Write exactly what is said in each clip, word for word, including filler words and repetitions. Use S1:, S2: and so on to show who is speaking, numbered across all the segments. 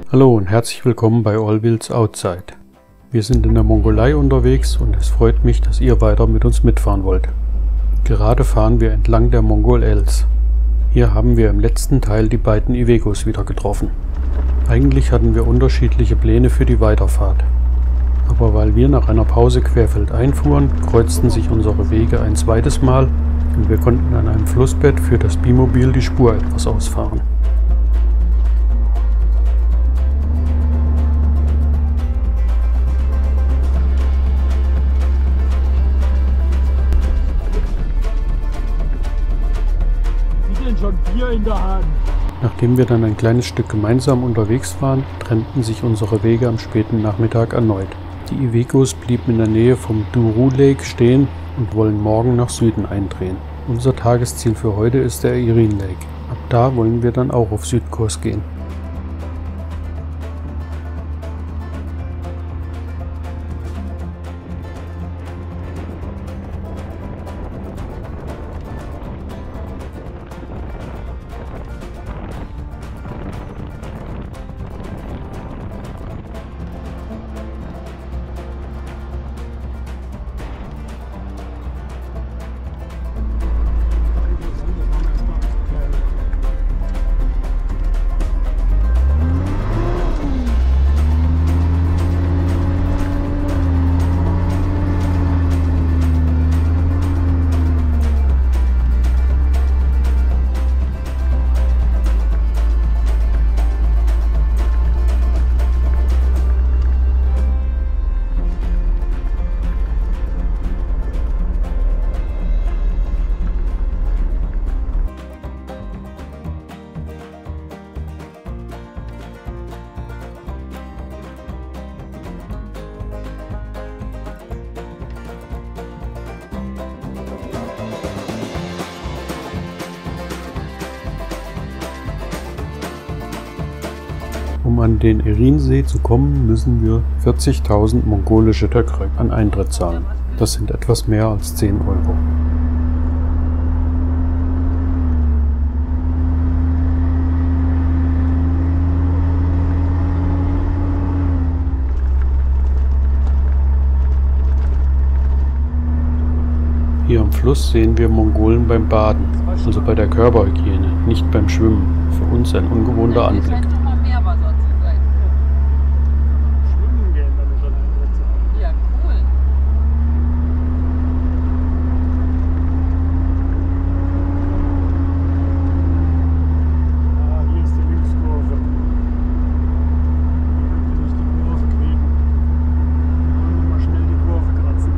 S1: Hallo und herzlich willkommen bei All Wheels Outside. Wir sind in der Mongolei unterwegs und es freut mich, dass ihr weiter mit uns mitfahren wollt. Gerade fahren wir entlang der Mongol Els. Hier haben wir im letzten Teil die beiden Ivegos wieder getroffen. Eigentlich hatten wir unterschiedliche Pläne für die Weiterfahrt. Aber weil wir nach einer Pause querfeldein fuhren, kreuzten sich unsere Wege ein zweites Mal und wir konnten an einem Flussbett für das Bimobil die Spur etwas ausfahren.
S2: Schon Bier in der Hand.
S1: Nachdem wir dann ein kleines Stück gemeinsam unterwegs waren, trennten sich unsere Wege am späten Nachmittag erneut. Die Ivegos blieben in der Nähe vom Duru Lake stehen und wollen morgen nach Süden eindrehen. Unser Tagesziel für heute ist der Irin Lake. Ab da wollen wir dann auch auf Südkurs gehen. Um an den Irinsee zu kommen, müssen wir vierzigtausend mongolische Tökrü an Eintritt zahlen. Das sind etwas mehr als zehn Euro. Hier am Fluss sehen wir Mongolen beim Baden, also bei der Körperhygiene, nicht beim Schwimmen. Für uns ein ungewohnter Anblick.
S2: Schwimmen gehen, wenn wir schon Eintritt zahlen.
S3: Ja, cool.
S2: Ah, hier ist die Linkskurve. Hier will ich die Kurve kriegen. Und mal schnell die Kurve kratzen.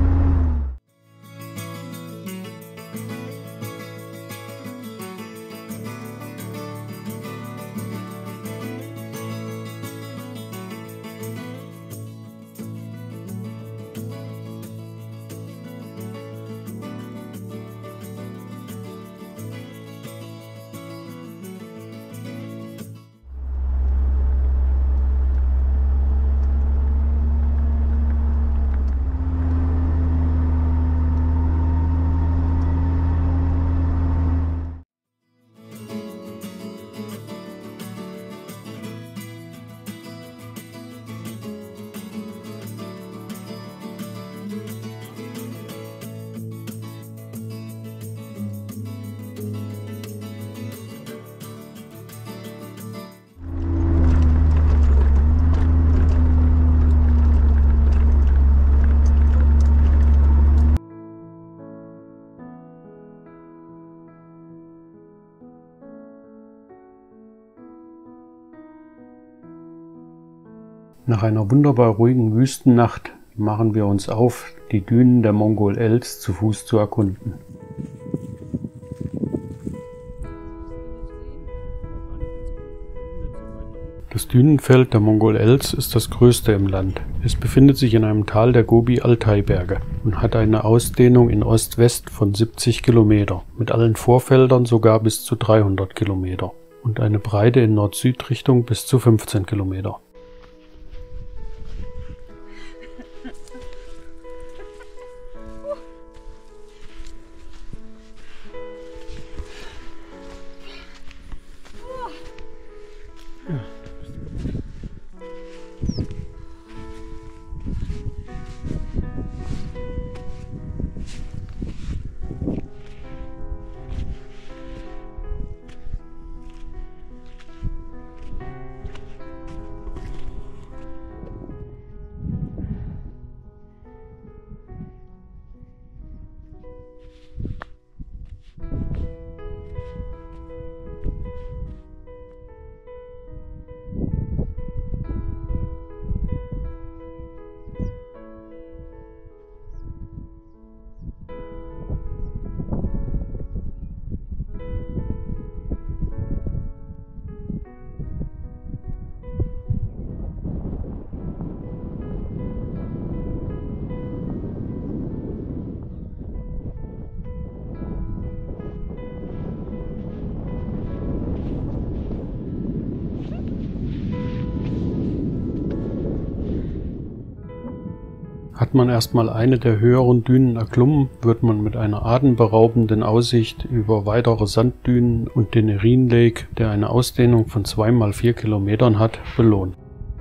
S1: Nach einer wunderbar ruhigen Wüstennacht machen wir uns auf, die Dünen der Mongol Els zu Fuß zu erkunden. Das Dünenfeld der Mongol Els ist das größte im Land. Es befindet sich in einem Tal der Gobi-Altai-Berge und hat eine Ausdehnung in Ost-West von siebzig Kilometer, mit allen Vorfeldern sogar bis zu dreihundert Kilometer und eine Breite in Nord-Süd-Richtung bis zu fünfzehn Kilometer.
S2: Ja.
S1: Hat man erstmal eine der höheren Dünen erklommen, wird man mit einer atemberaubenden Aussicht über weitere Sanddünen und den Erin Lake, der eine Ausdehnung von zwei mal vier Kilometern hat, belohnt.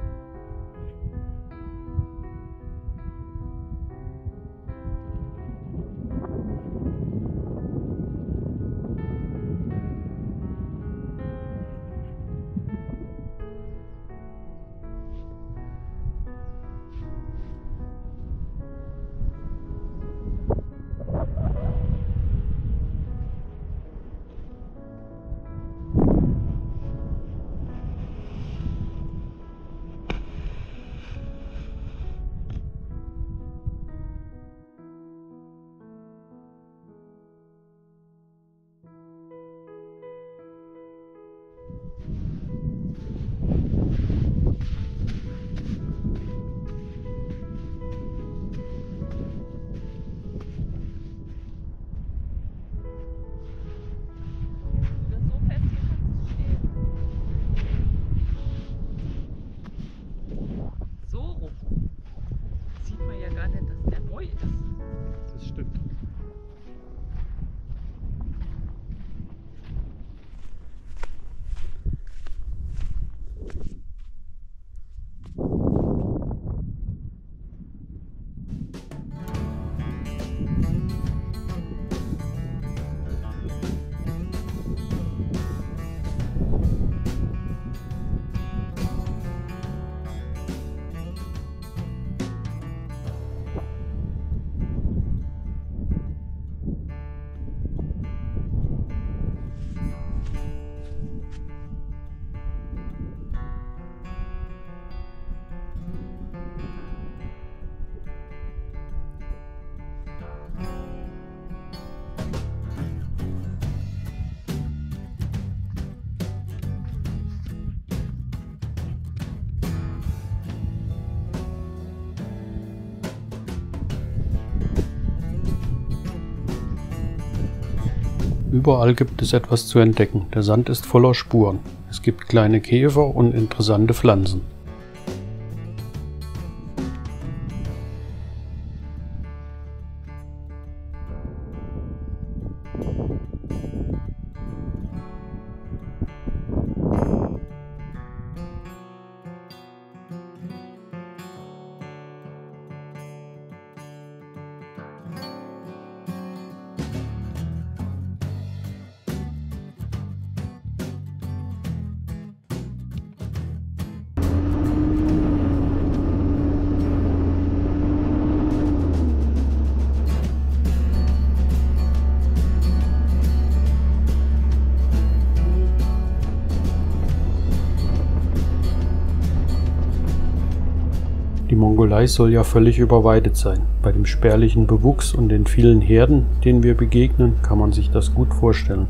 S2: Das stimmt.
S1: Überall gibt es etwas zu entdecken. Der Sand ist voller Spuren. Es gibt kleine Käfer und interessante Pflanzen. Die Mongolei soll ja völlig überweidet sein. Bei dem spärlichen Bewuchs und den vielen Herden, denen wir begegnen, kann man sich das gut vorstellen.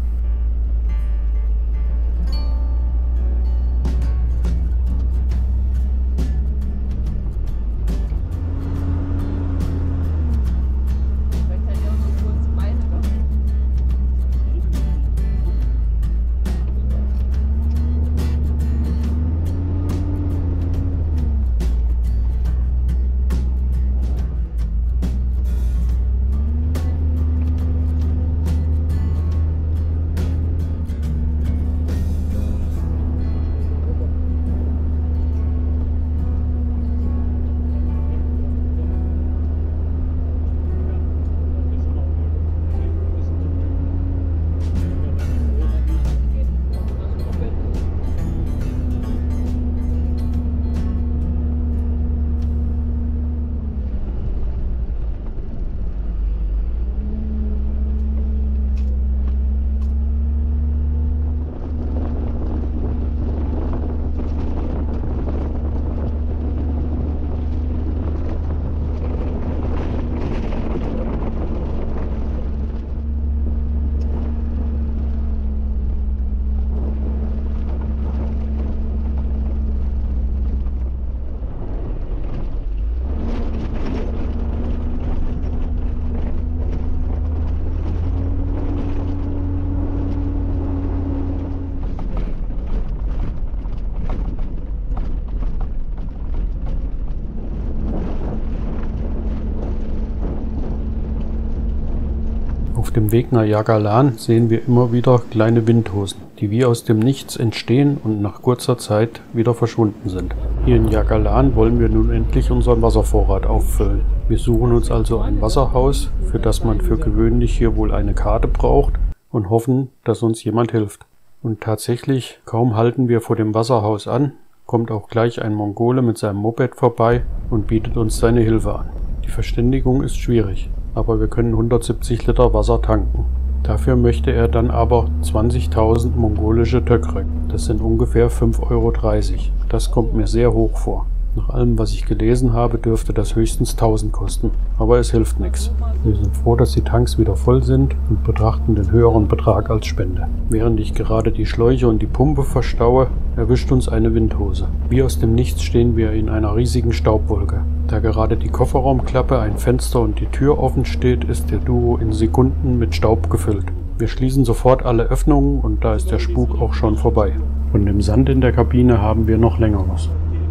S1: dem Weg nach Jagalan sehen wir immer wieder kleine Windhosen, die wie aus dem Nichts entstehen und nach kurzer Zeit wieder verschwunden sind. Hier in Jagalan wollen wir nun endlich unseren Wasservorrat auffüllen. Wir suchen uns also ein Wasserhaus, für das man für gewöhnlich hier wohl eine Karte braucht, und hoffen, dass uns jemand hilft. Und tatsächlich, kaum halten wir vor dem Wasserhaus an, kommt auch gleich ein Mongole mit seinem Moped vorbei und bietet uns seine Hilfe an. Die Verständigung ist schwierig, aber wir können hundertsiebzig Liter Wasser tanken. Dafür möchte er dann aber zwanzigtausend mongolische Tökrek. Das sind ungefähr fünf Euro dreißig. Das kommt mir sehr hoch vor. Nach allem, was ich gelesen habe, dürfte das höchstens tausend kosten. Aber es hilft nichts. Wir sind froh, dass die Tanks wieder voll sind und betrachten den höheren Betrag als Spende. Während ich gerade die Schläuche und die Pumpe verstaue, erwischt uns eine Windhose. Wie aus dem Nichts stehen wir in einer riesigen Staubwolke. Da gerade die Kofferraumklappe, ein Fenster und die Tür offen steht, ist der Duro in Sekunden mit Staub gefüllt. Wir schließen sofort alle Öffnungen und da ist der Spuk auch schon vorbei. Von dem Sand in der Kabine haben wir noch längeres.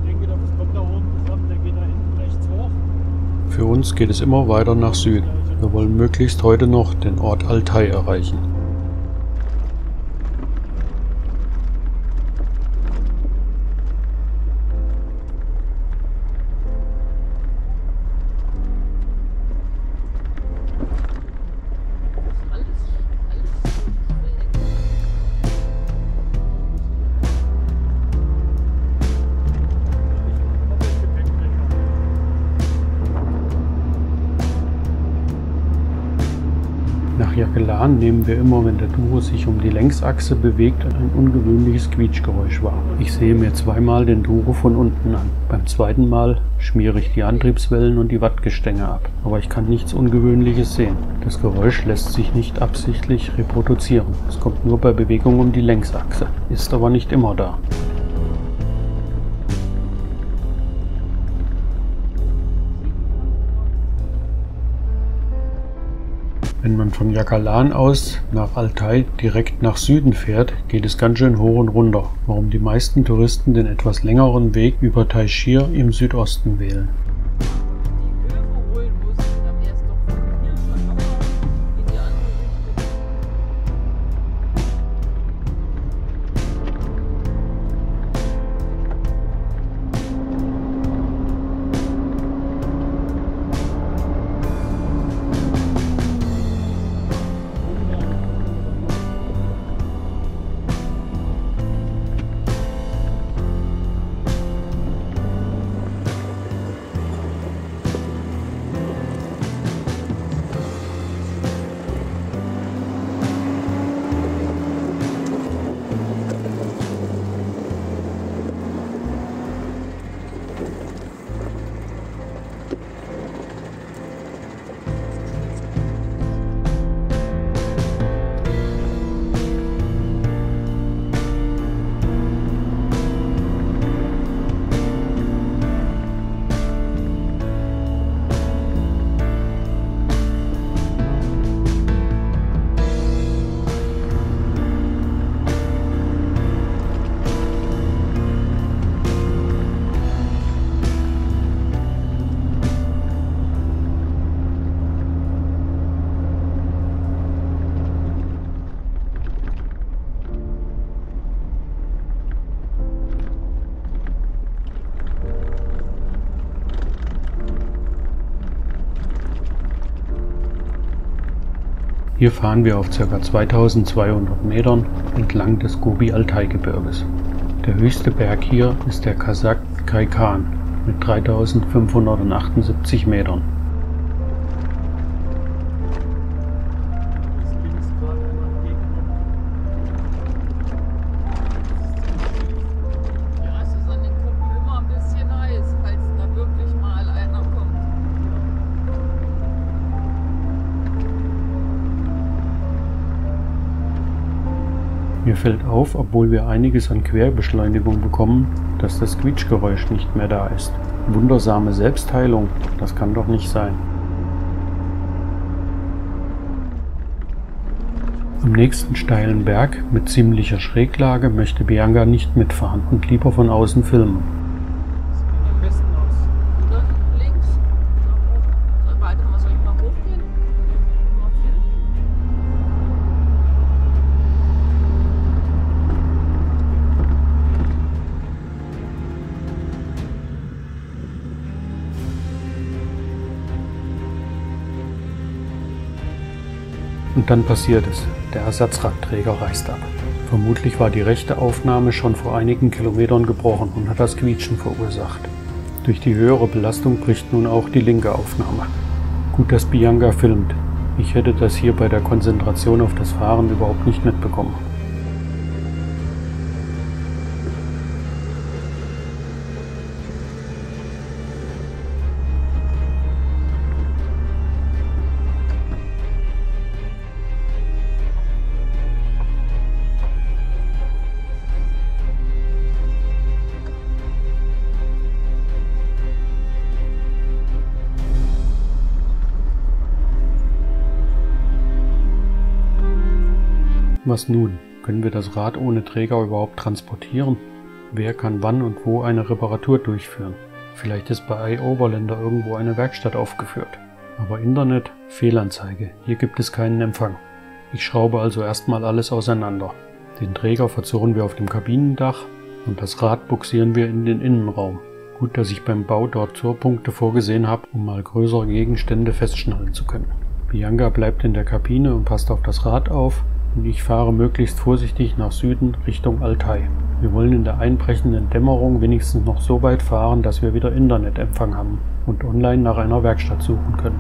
S1: Für uns geht es immer weiter nach Süden. Wir wollen möglichst heute noch den Ort Altai erreichen. Nach Jagalan nehmen wir immer, wenn der Duro sich um die Längsachse bewegt, ein ungewöhnliches Quietschgeräusch wahr. Ich sehe mir zweimal den Duro von unten an. Beim zweiten Mal schmiere ich die Antriebswellen und die Wattgestänge ab. Aber ich kann nichts Ungewöhnliches sehen. Das Geräusch lässt sich nicht absichtlich reproduzieren. Es kommt nur bei Bewegung um die Längsachse, ist aber nicht immer da. Wenn man von Jagalan aus nach Altai direkt nach Süden fährt, geht es ganz schön hoch und runter, warum die meisten Touristen den etwas längeren Weg über Taishir im Südosten wählen. Hier fahren wir auf ca. zweitausendzweihundert Metern entlang des Gobi-Altai-Gebirges. Der höchste Berg hier ist der Kazakh Kaikan mit dreitausendfünfhundertachtundsiebzig Metern. Mir fällt auf, obwohl wir einiges an Querbeschleunigung bekommen, dass das Quietschgeräusch nicht mehr da ist. Wundersame Selbstheilung, das kann doch nicht sein. Am nächsten steilen Berg mit ziemlicher Schräglage möchte Bianca nicht mitfahren und lieber von außen filmen. Und dann passiert es. Der Ersatzradträger reißt ab. Vermutlich war die rechte Aufnahme schon vor einigen Kilometern gebrochen und hat das Quietschen verursacht. Durch die höhere Belastung bricht nun auch die linke Aufnahme. Gut, dass Bianca filmt. Ich hätte das hier bei der Konzentration auf das Fahren überhaupt nicht mitbekommen. Was nun? Können wir das Rad ohne Träger überhaupt transportieren? Wer kann wann und wo eine Reparatur durchführen? Vielleicht ist bei iOverlander irgendwo eine Werkstatt aufgeführt. Aber Internet, Fehlanzeige, hier gibt es keinen Empfang. Ich schraube also erstmal alles auseinander. Den Träger verzurren wir auf dem Kabinendach und das Rad buxieren wir in den Innenraum. Gut, dass ich beim Bau dort Zurpunkte vorgesehen habe, um mal größere Gegenstände festschnallen zu können. Bianca bleibt in der Kabine und passt auf das Rad auf. Und ich fahre möglichst vorsichtig nach Süden Richtung Altai. Wir wollen in der einbrechenden Dämmerung wenigstens noch so weit fahren, dass wir wieder Internetempfang haben und online nach einer Werkstatt suchen können.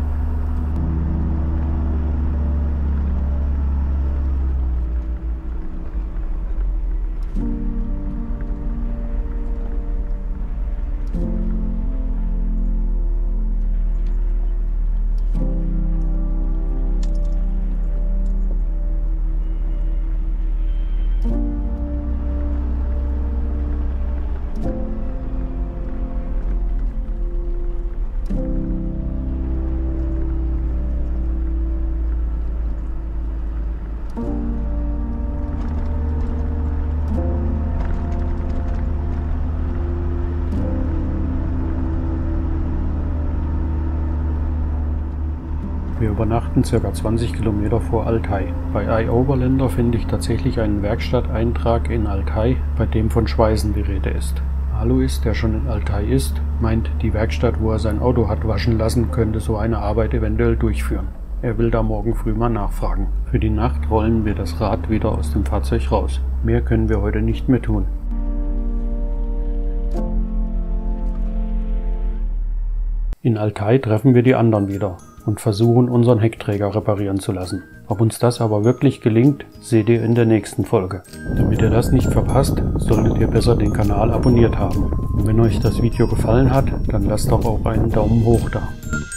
S1: Wir übernachten ca. zwanzig Kilometer vor Altai. Bei iOverlander finde ich tatsächlich einen Werkstatteintrag in Altai, bei dem von Schweißen die Rede ist. Alois, der schon in Altai ist, meint, die Werkstatt, wo er sein Auto hat waschen lassen, könnte so eine Arbeit eventuell durchführen. Er will da morgen früh mal nachfragen. Für die Nacht rollen wir das Rad wieder aus dem Fahrzeug raus. Mehr können wir heute nicht mehr tun. In Altai treffen wir die anderen wieder und versuchen, unseren Heckträger reparieren zu lassen. Ob uns das aber wirklich gelingt, seht ihr in der nächsten Folge. Damit ihr das nicht verpasst, solltet ihr besser den Kanal abonniert haben. Und wenn euch das Video gefallen hat, dann lasst doch auch einen Daumen hoch da.